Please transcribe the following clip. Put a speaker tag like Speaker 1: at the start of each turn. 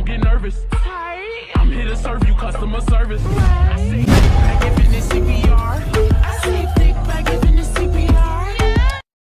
Speaker 1: get nervous. I'm here to serve you customer service. I say, I get fitness.